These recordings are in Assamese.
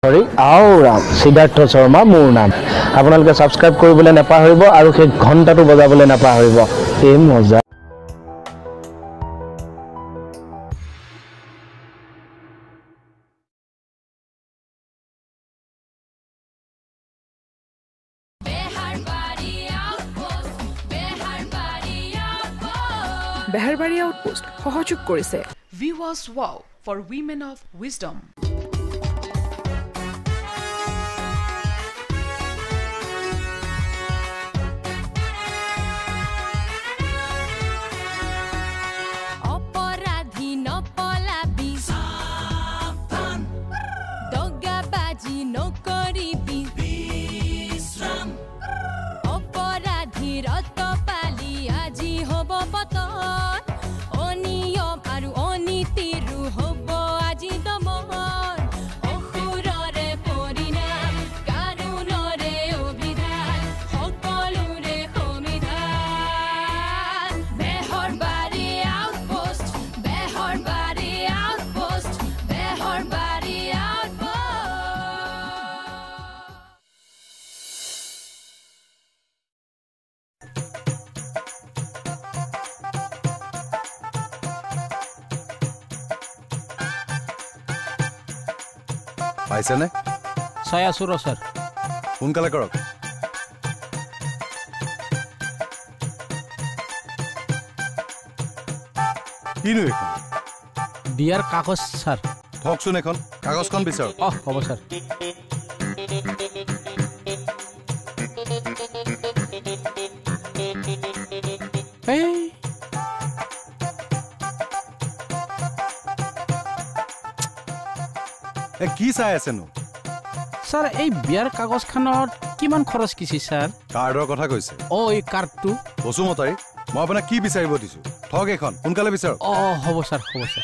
আওৰাম সিদ্ধাৰ্থ শৰ্মা মোৰ নাম আপোনালোকে সাবস্ক্ৰাইব কৰিবলৈ নাপাহৰিব আৰু সেই ঘণ্টাটো বজাবলৈ নাপাহৰিব এই মজা Beharbari Outpost সহযোগ কৰিছে Viewers Wow for Women of Wisdom. পাইছে নে চাই আছো ৰ স্যাৰ সোনকালে কৰক কিনো এখন বিয়াৰ কাগজ স্যাৰ থকচোন এখন কাগজখন বিচাৰক হ'ব স্যাৰ কি চাই আছেনো স্যাৰ এই বিয়াৰ কাগজখনত কিমান খৰচ কিছি স্যাৰ কাৰ্ডৰ কথা কৈছে এই কাৰ্ডটো বসুমতাৰী মই আপোনাক কি বিচাৰিব দিছো ঠগ এখন সোনকালে বিচাৰক হ'ব স্যাৰ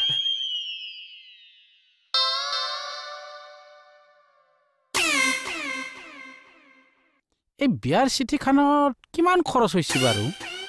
এই বিয়াৰ চিঠিখনত কিমান খৰচ হৈছে বাৰু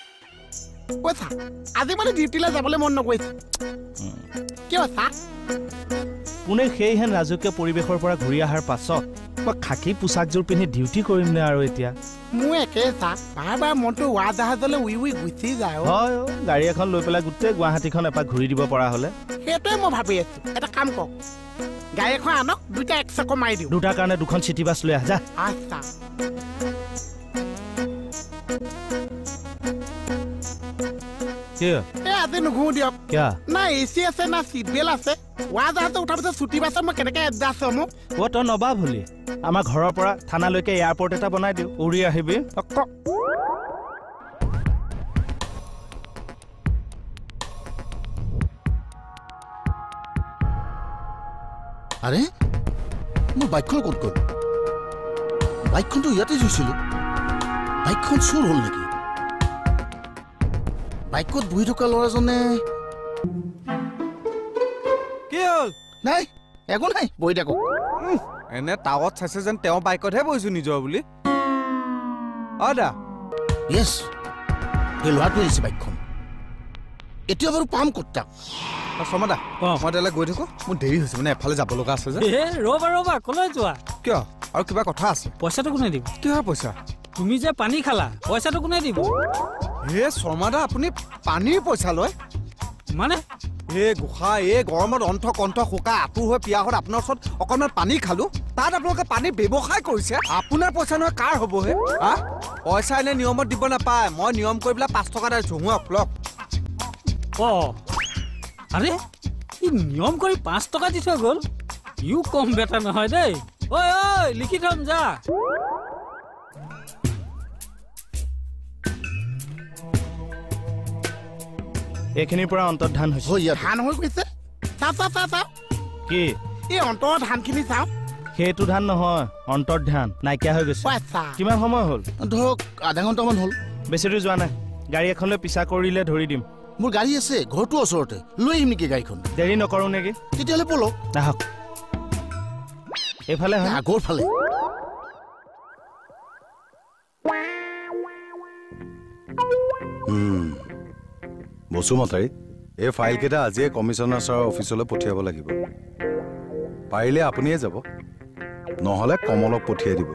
আজি মানে ডিউটিলৈ যাবলৈ মন নকৰিছে কিয় ছাৰ কোনে সেইহেন ৰাজকীয় পৰিৱেশৰ পৰা ঘূৰি অহাৰ পাছত মই খাকী পোছাকযোৰ পিন্ধি ডিউটি কৰিম নে আৰু এতিয়া মোৰ একে ছাৰ বাৰ মনটো উৰাজাহাজলৈ উই গুচি যায় হয় গাড়ী এখন লৈ পেলাই গোটেই গুৱাহাটীখন এপাক ঘূৰি দিব পৰা হ'লে সেইটোৱে মই ভাবি আছো এটা কাম কৰক গাড়ী এখন আনক দুটা এক চক্কৰ মাৰি দিওঁ দুটাৰ কাৰণে দুখন চিটি বাছ লৈ আহ যা আচ্ছা আজি নুঘূৰো দিয়ক না এচি আছে না চিট বেল্ট আছে উৰাজাহাজত উঠাৰ পিছত ছুটি বাছত মই কেনেকে এডজাষ্ট হ'ম তই নবা ভলি আমাৰ ঘৰৰ পৰা থানালৈকে এয়াৰপৰ্ট এটা বনাই দিওঁ উৰি আহিবি আৰে মোৰ বাইকখন ক'ত গ'ল বাইকখনতো ইয়াতে থৈছিলো বাইকখন চুৰ হ'ল নেকি বাইকত বহি থকা ল'ৰাজনে কি হ'ল নাই একো নাই বহি থাকক এনে টাৱত চাইছে যেন তেওঁ বাইকতহে বহিছো নিজৰ বুলি দা য়েছ সেই ল'ৰাটো আহিছে বাইকখন এতিয়া বাৰু পাম ক'ত তাক শৰ্মাদা মই তালৈ গৈ থাকো মোৰ দেৰি হৈছে মানে এফালে যাব লগা আছে যে ৰবা কলৈ যোৱা কিয় আৰু কিবা কথা আছে পইচাটো কোনে দিব কিহৰ পইচা তুমি যে পানী খালা পইচাটো কোনে দিব শৰ্মাদা আপুনি পানীৰ পইচা লয় মানে গোসা গৰমত কণ্ঠ শুকা আঁতুৰ হৈ পিয়া হৈ আপোনাৰ ওচৰত অকণমান পানী খালো তাত আপোনালোকে পানী ব্যৱসায় কৰিছে আপোনাৰ পইচা নহয় কাৰ হ'বহে পইচা এনে নিয়মত দিব নাপায় মই নিয়ম কৰি পেলাই 5 টকা দিছো লওক আৰে ই নিয়ম কৰি 5 টকা দি থৈ গ'ল ইউ কম বেটা নহয় দেই ঐ লিখি থম যা এইখিনিৰ পৰা অন্তৰ্ধান হৈছে ধান হৈ গৈছে চাওঁ কি এই অন্তৰ ধানখিনি চাওঁ সেইটো ধান নহয় অন্তৰ্ধান নাইকিয়া হৈ গৈছে কিমান সময় হ'ল ধৰক আধা ঘণ্টামান হ'ল বেছি দূৰ যোৱা নাই গাড়ী এখনলৈ পিছা কৰিলে ধৰি দিম মোৰ গাড়ী আছে ঘৰটো ওচৰতে লৈ আহিম নেকি গাড়ীখন দেৰি নকৰো নেকি তেতিয়াহ'লে বলক আহক এইফালে আগৰ ফালে বসুমতাৰী এই ফাইলকেইটা আজিয়ে কমিশনাৰ ছাৰৰ অফিচলৈ পঠিয়াব লাগিব পাৰিলে আপুনিয়ে যাব নহলে কমলক পঠিয়াই দিব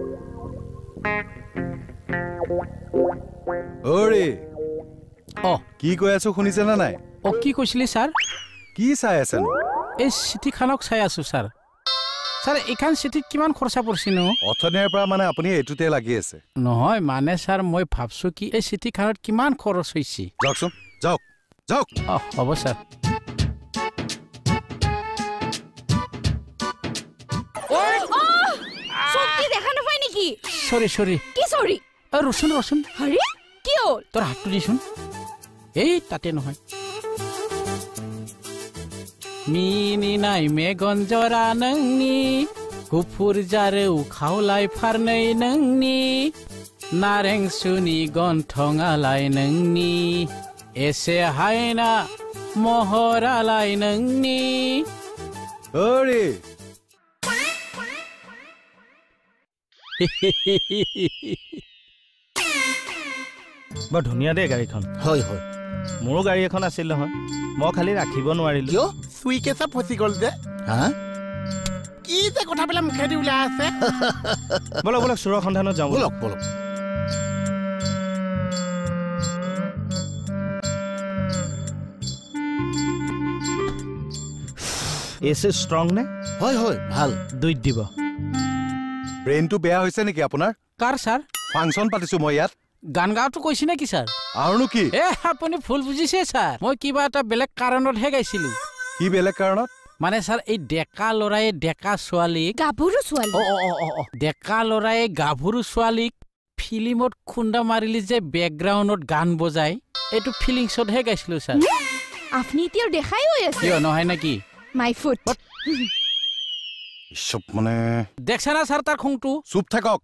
ওৰে কি কৈ আছো শুনিছে না নাই কি কৈছিলি স্যাৰ কি চাই আছে নো এই চিঠিখনক চাই আছো স্যাৰ স্যাৰ এইখন চিঠিত কিমান খৰচা পৰিছে নো অথনিৰ পৰা মানে আপুনি এইটোতে লাগি আছে নহয় মানে স্যাৰ মই ভাবছো কি এই চিঠিখনত কিমান খৰচ হৈছে যাওকচোন যাওক যাওক হ'ব স্যাৰ সরি কি সরি রসুন রসুন আরে কি হল তোর হাতটো দিছুন এই তাতে নহয় মিনি নাই মেগঞ্জরা নংনি গুফুর জারে উখাওলাই ফারनै নংনি নারেং সুনি গন্থঙালাই নংনি এসে হাইনা মহরালাই নংনি ওরে বৰ ধুনীয়া দেই গাড়ীখন হয় হয় মোৰো গাড়ী এখন আছিল নহয় মই খালি ৰাখিব নোৱাৰিলো কিয় সুই কেঁচা ফচি গ'ল যে হা কি যে কথাবিলাক মুখেদি ওলাই আছে বলক বলক চোৰৰ সন্ধানত যাওঁ বলক বলক এসে ষ্ট্ৰং নে হয় হয় ভাল দুইত দিব ব্ৰেইনটো বেয়া হৈছে নেকি আপোনাৰ কাৰ স্যাৰ ফাংচন পাতিছো মই ইয়াত গান গাওটো কৈছি নেকি স্যাৰ আৰুনো কি আপুনি ভুল বুজিছে স্যাৰ মই কিবা এটা বেলেগ কাৰণতহে গাইছিলো কি বেলেগ কাৰণত মানে স্যাৰ এই ডেকা লৰাই ডেকা ছোৱালী গাভৰু ছোৱালী ডেকা লৰাই গাভৰু ছোৱালীক ফিল্মত খুন্দা মাৰিলি যে বেকগ্ৰাউণ্ডত গান বজাই এইটো ফিলিংছতহে গাইছিলো স্যাৰ আপনি এতিয়াও দেখাই হৈ আছে কিয় নহয় নেকি মাই ফুট সব মানে দেখছ না স্যাৰ তাৰ খংটো চুপ থাকক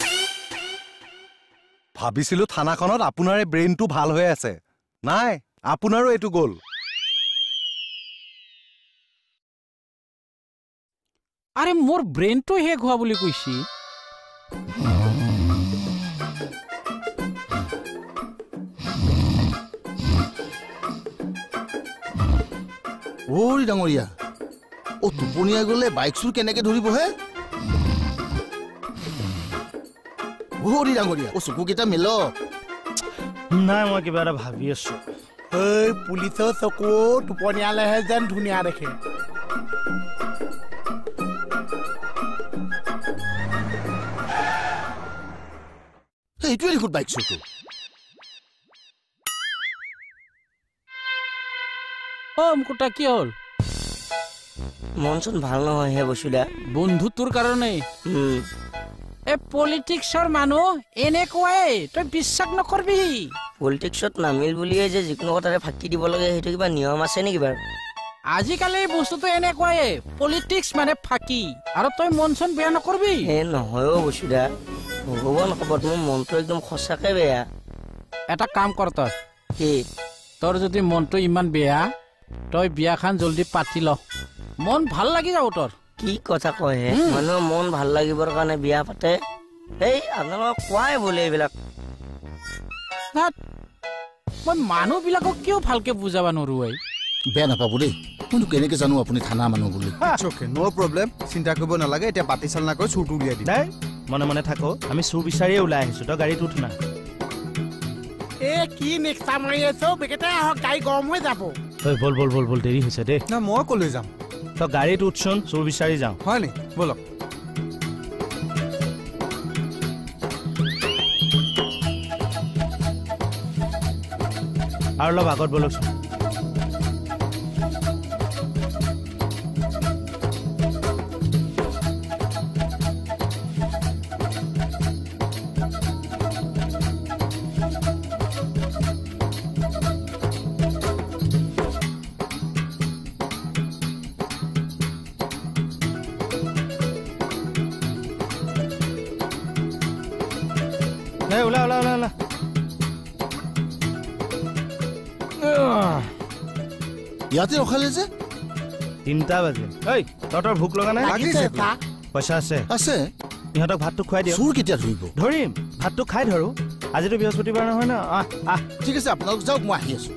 ভাবিছিলো থানাখনত আপোনাৰ এই ব্ৰেইনটো ভাল হৈ আছে নাই আপোনাৰো এইটো গ'ল আৰে মোৰ ব্ৰেইনটো শেষ হোৱা বুলি কৈছি ওৰি ডাঙৰীয়া ও টোপনিয়া গলে বাইক চুৰ কেনেকে ধৰিব হে ওৰি ডাঙৰীয়া ও চকুকেইটা মেল নাই মই কিবা এটা ভাবি আছো এই পুলিচৰ চকু টোপনিয়ালেহে যেন ধুনীয়া দেখে এইটোৱে দেখোন বাইক চুৰটো মুকুটা কি হ'ল মনচুন ভাল নহয় হে বসুদা বন্ধুটোৰ কাৰণে এ পলিটিক্সৰ মানুহ এনেকুৱাই তই বিশ্বাস নকৰবি পলিটিক্সত নামিল বুলিয়ে যে যিকোনো কথাৰে ফাঁকি দিব লাগে সেইটো কিবা নিয়ম আছে নেকি বাৰু আজিকালি বস্তুটো এনেকুৱাই পলিটিক্স মানে ফাঁকি আৰু তই মনচুন বেয়া নকৰবি হে নহয় অ বসুদা ভগৱান খবৰ মোৰ মনটো একদম সঁচাকে বেয়া এটা কাম কৰ তই কি তোৰ যদি মনটো ইমান বেয়া তই বিয়াখান জলদি পাতি ল মন ভাল লাগি যাব তোৰ কি কথা কয় হে মানুহৰ মন ভাল লাগিবৰ কাৰণে বিয়া পাতে এই আপোনালোকক কোৱাই বোলে এইবিলাক মই মানুহবিলাকক কিয় ভালকে বুজাব নোৱাৰো বেয়া নাপাব দেই কিন্তু কেনেকে জানো আপুনি থানা মানুহ বুলি নো প্ৰব্লেম চিন্তা কৰিব নালাগে এতিয়া পাতি চালনা কৰি চুৰটো উলিয়াই দিম নাই মনে মনে থাকো আমি চুৰ বিচাৰিয়ে ওলাই আহিছো তই গাড়ীত উঠ না এ কি নেক্সা মাৰি আছো বেকেটা আহক গাড়ী গৰম হৈ যাব ঐ বল বল বল বল দেৰি হৈছে দেই না মই কলৈ যাম তই গাড়ীত উঠচোন চুৰ বিচাৰি যাওঁ হয় নি বলক আৰু অলপ আগত বলকচোন ওলা ওলা ওলা ওলা ইয়াতে ৰখালে যে 3টা বাজে ঐ তহঁতৰ ভোক লগা নাই পইচা আছে আছে ইহঁতক ভাতটো খুৱাই দিয়ক চুৰ কেতিয়া ধৰিব ধৰিম ভাতটো খাই ধৰো আজিতো বৃহস্পতিবাৰ নহয় ন ঠিক আছে আপোনালোক যাওক মই আহি আছো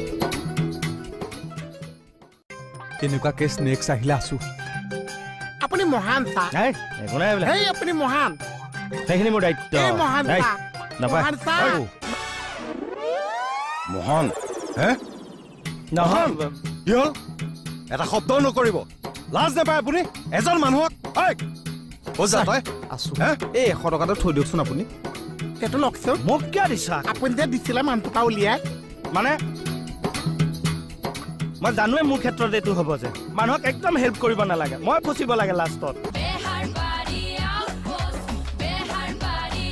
কেনেকুৱা কেছ নেক্সট আহিলে আছো আপুনি মহান ছাৰ এই একো নাই বোলে এই আপুনি মহান সেইখিনি মোৰ দায়িত্ব এই মহান এই, ছাৰ নাপায় মহান ছাৰ মোহন হে নহয় কি হ'ল এটা শব্দও নকৰিব লাজ নাপায় আপুনি এজন মানুহক ক'ত যা তই আছো হে এই 100 টকাটো থৈ দিয়কচোন আপুনি সেইটো লওকচোন মোক কিয় দিছা আপুনি যে দিছিলে মানুহটো পৰা উলিয়াই মানে মই জানোৱে মোৰ ক্ষেত্ৰত এইটো হ'ব যে মানুহক একদম হেল্প কৰিব নালাগে মই ফচিব লাগে লাষ্টত Beharbari Outpost, Beharbari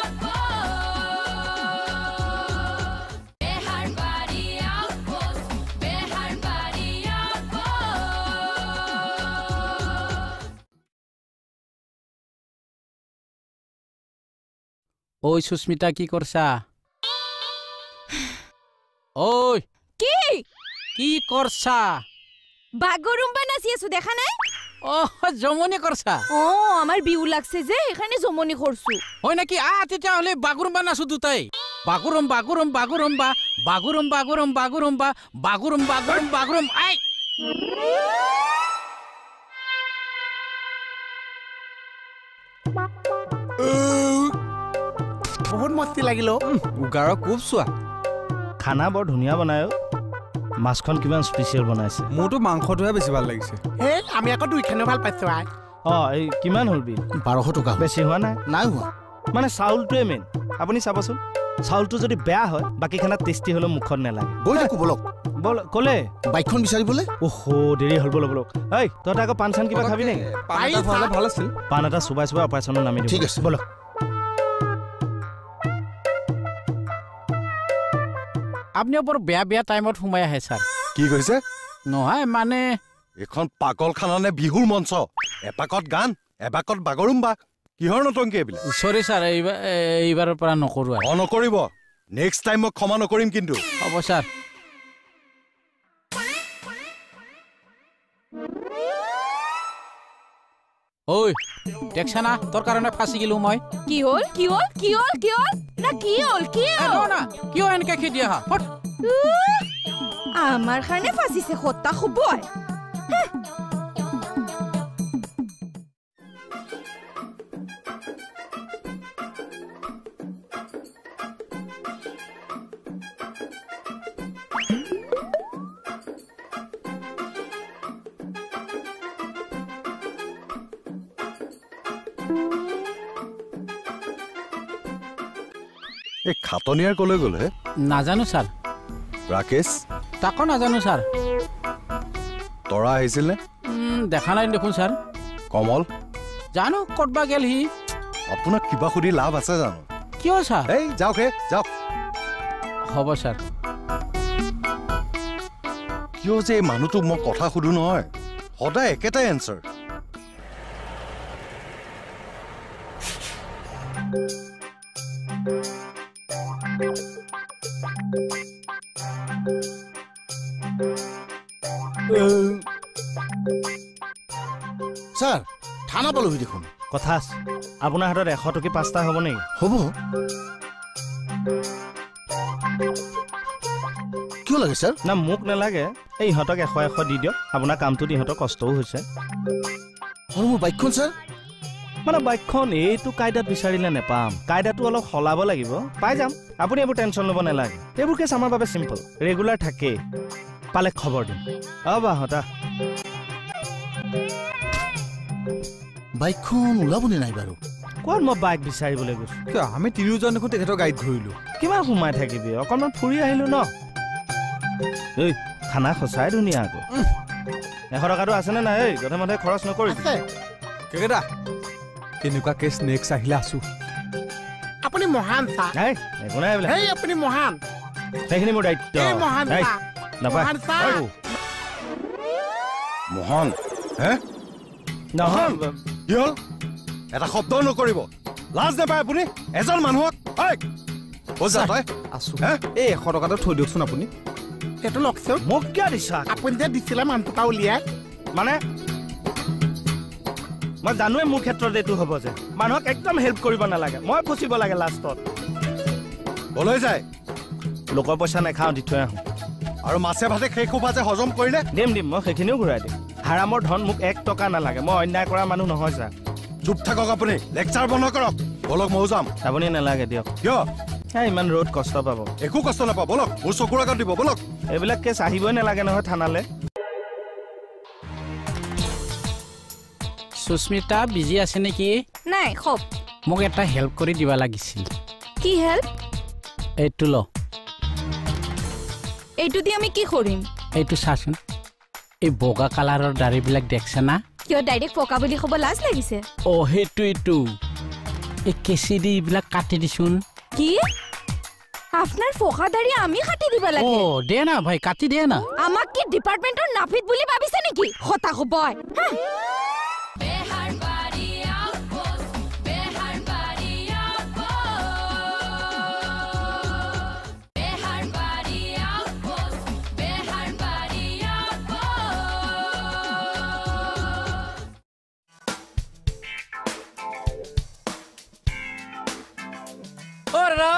Outpost, Beharbari Outpost, Beharbari Outpost. ঐ সুস্মিতা কি করছা ঐ কি কি করছা বাগৰুম্বা নাচি আছো দেখা নাই ও জমনি করছা ও আমার বিউ লাগছে যে এখানে জমনি করছু হয় নাকি তেতিয়া হলে বাগুরুম্বা নাচো দুটাই বাগুরুম বাগুরুম বাগুরুম্বা বাগুরুম বাগুরুম বাগুরুম্বা বাগুরুম বাগুরুম বাগুরুম আই বহুত মস্তি লাগিল উগাৰৰ কোব চোৱা খানা বৰ ধুনীয়া বনায় মাছখন কিমান স্পেচিয়েল বনাইছে মোৰতো মাংসটোহে বেছি ভাল লাগিছে এই আমি আকৌ দুইখানেও ভাল পাইছো আই এই কিমান হ'ল বিল 1200 টকা বেছি হোৱা নাই নাই হোৱা মানে চাউলটোৱে মেইন আপুনি চাবচোন চাউলটো যদি বেয়া হয় বাকী খানাত টেষ্টি হ'লেও মুখত নালাগে গৈ থাকো বলক বল ক'লে বাইকখন বিচাৰিবলৈ দেৰি হ'ল বলক বলক এই তহঁতে আকৌ পাণ চান কিবা খাবি নেকি পাণ এটা খোৱালে ভাল আছিল পাণ এটা চুবাই চুবাই অপাৰেশ্যনত নামি দিম ঠিক আছে। বলক আপনিও বৰ বেয়া বেয়া টাইমত সোমাই আহে ছাৰ কি কৈছে নহয় মানে এখন পাগলখানা নে বিহুৰ মঞ্চ এপাকত গান এপাকত বাগৰুম্বা কিহৰ নতংকি এইবিলাক সৰি ছাৰ এইবাৰৰ পৰা নকৰো আৰু নকৰিব নেক্সট টাইম মই ক্ষমা নকৰিম কিন্তু হ'ব ছাৰ ঐ দেখছা না তোৰ কাৰণে ফাঁচি গেলো মই কি হল কি হল কি হল কি হল না কি হল কি হল না কিয় এনেকে খেদি আহা আমার কারণে ফাঁসিছে হত্যা খুবই এই খাটনিয়াৰ কলৈ গ'ল হে নাজানো ছাৰ ৰাকেশ তাকো নাজানো ছাৰ তৰা আহিছিল নে দেখা নাই দেখোন ছাৰ কমল জানো ক'তবা গেল সি আপোনাক কিবা সুধি লাভ আছে জানো কিয় ছাৰ এই যাওক হে যাওক হ'ব ছাৰ কিয় যে এই মানুহটোক মই কথা সুধো নহয় সদায় একেটাই এনচাৰ ছাৰ থানা পালোহি দেখোন কথা আছে আপোনাৰ হাতত 100 টকী 5টা হ'ব নেকি হ'ব কিয় লাগে ছাৰ না মোক নালাগে এই ইহঁতক 100 দি দিয়ক আপোনাৰ কামটোত ইহঁতৰ কষ্টও হৈছে আৰু মোৰ বাইকখন ছাৰ মানে বাইকখন এইটো কাইদাত বিচাৰিলে নেপাম কাইদাটো অলপ সলাব লাগিব পাই যাম আপুনি এইবোৰ টেনশ্যন ল'ব নালাগে এইবোৰ কেছ আমাৰ বাবে চিম্পল ৰেগুলাৰ থাকে পালে খবৰ দিম বাহঁতা বাইকখন ওলাবনে নাই বাৰু ক'ত মই বাইক বিচাৰিবলৈ গৈছো কিয় আমি তিনিওজন দেখোন তেখেতৰ গাড়ীত ঘূৰিলো কিমান সোমাই থাকিবি অকণমান ফুৰি আহিলো ন এই খানা সঁচাই ধুনীয়া আকৌ 100 টকাটো আছেনে নাই এই যধে মধে খৰচ নকৰিবি কেকেটা কেনেকুৱা কেছ নেক্সট আহিলে আছো আপুনি মহান ছাৰ নাই একো নাই বোলে এই আপুনি মহান সেইখিনি মোৰ দায়িত্ব এই মহান এই, ছাৰ নাপায় মহান ছাৰ মোহন হে নহয় কি হ'ল এটা শব্দও নকৰিব লাজ নাপায় আপুনি এজন মানুহক ক'ত যা তই আছো হে এই 100 টকাটো থৈ দিয়কচোন আপুনি সেইটো লওকচোন মোক কিয় দিছা আপুনি যে দিছিলে মানুহটো পৰা উলিয়াই মানে মই জানোৱে মোৰ ক্ষেত্ৰত এইটো হ'ব যে মানুহক একদম হেল্প কৰিব নালাগে মই ফচিব লাগে লাষ্টত ক'লৈ যায় লোকৰ পইচা নাখাওঁ দি থৈ আহোঁ আৰু মাছে ভাতে শেষ হোৱা যে হজম কৰিলে দিম মই সেইখিনিও ঘূৰাই দিম হাৰামৰ ধন মোক 1 টকা নালাগে মই অন্যায় কৰা মানুহ নহয় ছাৰ চুপ থাকক আপুনি লেকচাৰ বন্ধ কৰক বলক ময়ো যাম আপুনি নালাগে দিয়ক কিয় ইমান ৰ'দ কষ্ট পাব একো কষ্ট নাপাব বলক মোৰ চকুৰ আগত দিব বলক এইবিলাক কেছ আহিবই নালাগে নহয় থানালে সুস্মিতা বিজি আছে নেকি নাই খপ মোক এটা হেল্প কৰি দিবা লাগিছিল কি হেল্প এইটো ল এইটো দি আমি কি কৰিম এইটো চাচোন এই বগা কালাৰৰ দাড়িবিলাক দেখছে না কিয় ডাইৰেক্ট পকা বুলি ক'ব লাজ লাগিছে অ সেইটো এই কেঁচি দি এইবিলাক কাটি দিছোন কি আপনার ফোকা দাড়ি আমি কাটি দিবা লাগে ও দে না ভাই কাটি দে না আমাক কি ডিপার্টমেন্টৰ নাফিত বুলি ভাবিছে নেকি হতা হবয় Beharbari Outpost, Beharbari Outpost, Beharbari Outpost, Beharbari Outpost. Ora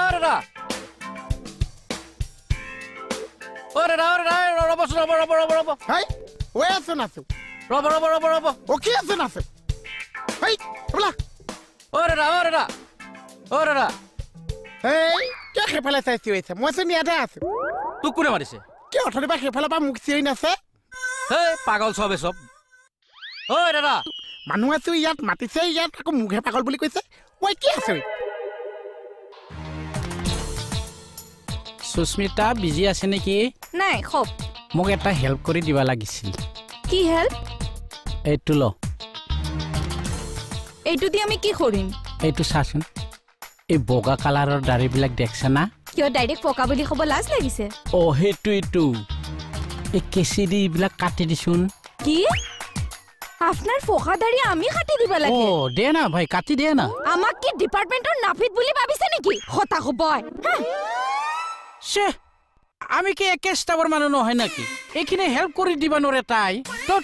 raba Hey, where is the nasu? raba Okay, is the nasu? Hey, hola. ora Hey, क्या खेफाला साइज हुए मैं सुन याद है आसु तू कोने मारिছে क्या उठने बा खेफाला बा मुख से ना से हे पागल सब ओय दादा মানুহ আছে ইয়াত মাতিছে ইয়াত আকৌ মুখে পাগল বুলি কৈছে ওই কি আছে সুস্মিতা বিজি আছে নেকি নাই খপ মোক এটা হেল্প কৰি দিবা লাগিছিল কি হেল্প এইটো ল এইটো দি আমি কি কৰিম এইটো চাচোন এই বগা কালাৰৰ দাড়িবিলাক দেখছে না কিয় ডাইৰেক্ট পকা বুলি ক'ব লাজ লাগিছে অ সেইটো এই কেঁচি দি এইবিলাক কাটি দিছোন কি আপনার ফোকা দাড়ি আমি কাটি দিবা লাগে ও দে না ভাই কাটি দে না আমাক কি ডিপার্টমেন্টৰ নাফিত বুলি ভাবিছে নেকি হতা হবয় সে আমি কি একে স্টাফৰ মানুহ নহয় নাকি এইখিনি হেল্প কৰি দিবা নৰে তাই তোত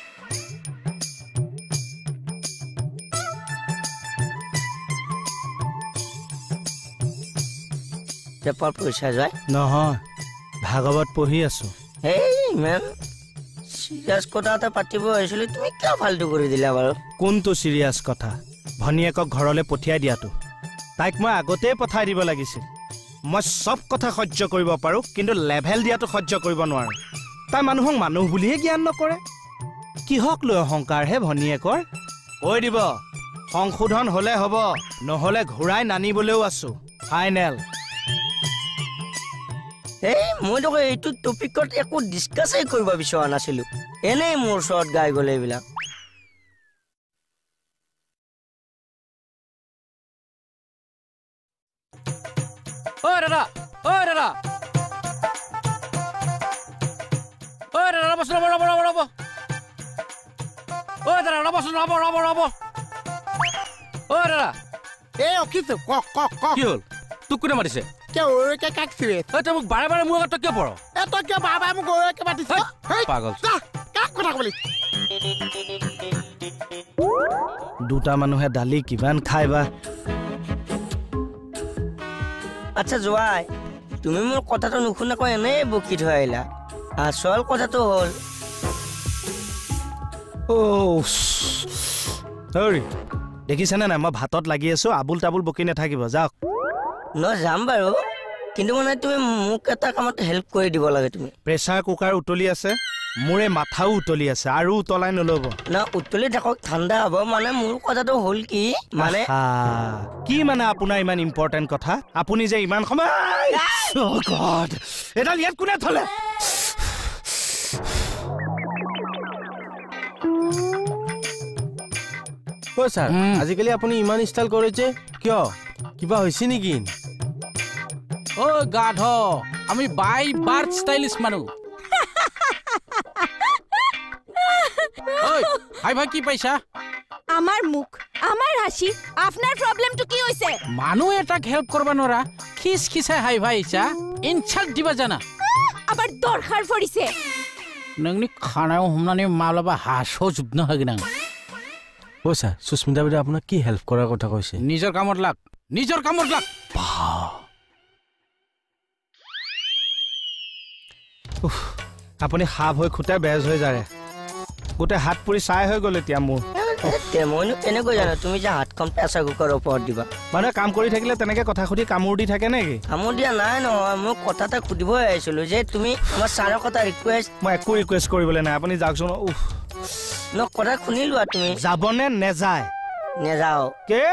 পেপাৰ পইচা যায় নহয় ভাগৱত পঢ়ি আছো এই ইমান সিরিয়াস কথাতে পাতিব আহিছিল তুমি কিয় ফালতু কৰি দিলা বাৰু কোনটো সিরিয়াস কথা ভনিয়েকক ঘৰলৈ পঠিয়াই দিয়াটো তাইক মই আগতেই পঠাই দিব লাগিছিল মই সব কথা সহ্য কৰিব পাৰো কিন্তু লেভেল দিয়াটো সহ্য কৰিব নোৱাৰো তাই মানুহক মানুহ বুলিহে জ্ঞান নকৰে কিহক লৈ অহংকাৰ হে ভনিয়েকৰ কৈ দিব সংশোধন হলে হ'ব নহলে ঘূৰাই নানিবলৈও আছো ফাইনেল এই মই তো এইটো টপিকত একো ডিসকাসই কৰিব বিচৰা নাছিলো এনেই মোৰ শৰ্ট গাই গলে এইবিলাক ও দাদা বস ৰব ও দাদা ৰব ও দাদা এই অকিছো ক কি হল তোক কোনে মাতিছে क्या ओरे के काक सिवे তই মোক বাৰে বাৰে মোৰ আগত কিয় পৰ ए तो क्या बाबा मु ओरे के बातिस हे পাগল जा का কথা কলি দুটা মানুহে দালি কিমান খাইবা আচ্ছা জোৱাই তুমি মোৰ কথাটো নুশুনাকৈ এনেই বকি থৈ আহিলা আসল কথাটো হ'ল ও সৰি দেখিছেনে নাই মই ভাতত লাগি আছো আবুল তাবুল বকি নাথাকিব যাওক ন যাম বাৰু কিন্তু মানে তুমি মোক এটা কামত হেল্প কৰি দিব লাগে তুমি প্ৰেছাৰ কুকাৰ উতলি আছে মোৰে মাথাও উতলি আছে আৰু উতলাই নলব না উতলি থাকক ঠাণ্ডা হ'ব মানে মোৰ কথাটো হ'ল কি মানে কি মানে আপোনাৰ ইমান ইম্পৰ্টেন্ট কথা আপুনি যে ইমান সময় ও গড এটা ইয়াত কোনে থলে ও স্যার আজিকালি আপুনি ইমান ষ্টাইল কৰিছে কিয় কিবা হৈছে নেকি ও গাধ আমি বাই বার্থ স্টাইলিশ মানুহ ওই হাই ভাই কি পাইছা আমার মুখ আমার হাসি আপনার প্রবলেমটো কি হইছে মানুহ এটাক হেল্প করবা নৰা খিচাই হাই ভাই ইছা ইনসাল্ট দিবা জানা আবার দরকার পড়িছে নংনি খানাও हमनानै माब्लाबा হাসো जुबन हागोन ও স্যার সুস্মিতা বাইদেউ আপোনাক কি হেল্প কৰাৰ কথা কৈছে নিজৰ কামত লাগ আপুনি সাপ হৈ খুঁটে বেজ হৈ যায় গোটে হাত পুৰি চাই হৈ গ'ল এতিয়া মোৰ মইনো কেনেকৈ জানো তুমি যে হাতখন প্ৰেছাৰ কুকাৰৰ ওপৰত দিবা মানে কাম কৰি থাকিলে তেনেকে কথা সুধি কামোৰ দি থাকে নেকি কামোৰ দিয়া নাই নহয় মই কথা এটা সুধিবই আহিছিলো যে তুমি আমাৰ ছাৰৰ কথা ৰিকুৱেষ্ট মই একো ৰিকুৱেষ্ট কৰিবলৈ নাই আপুনি যাওকচোন ন কথা শুনি লোৱা তুমি যাবনে নেযায় নেযাও কে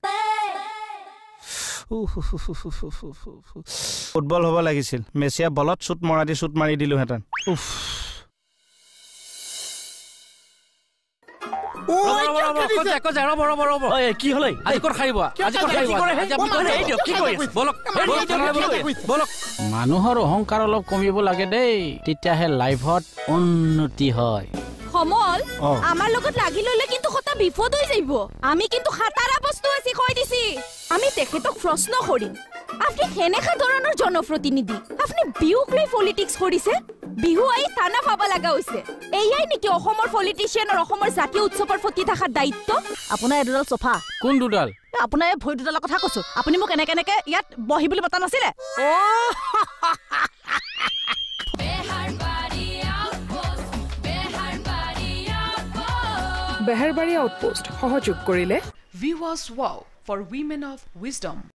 ফুটবল হ'ব লাগিছিল মেছিয়া বলত শ্বুট মৰা দি শ্বুট মাৰি দিলোহেঁতেন কি হলে আজি ক'ত খাৰিব মানুহৰ অহংকাৰ অলপ কমিব লাগে দেই তেতিয়াহে লাইফত উন্নতি হয় সমল আমাৰ লগত লাগি ললে কিন্তু কথা বিপদ হৈ যাইব আমি কিন্তু খাতাৰা বস্তু আছে কৈ দিছি আমি তেখেতক প্ৰশ্ন কৰিম আপনি কেনেকা ধৰণৰ জনপ্ৰতিনিধি আপনি বিহুক লৈ পলিটিক্স কৰিছে বিহু আই থানা পাবা লাগা হৈছে এইয়াই নেকি অসমৰ পলিটিচিয়ানৰ অসমৰ জাতীয় উৎসৱৰ প্ৰতি থকাৰ দায়িত্ব আপোনাৰ এডাল সোফা কোন দুডাল আপোনাৰ ভৰি দুডালৰ কথা কৈছো আপুনি মোক এনেকে ইয়াত বহিবলৈ মতা নাছিলে Beharbari Outpost সহযোগ কৰিলে Viewers Wow for Women of Wisdom.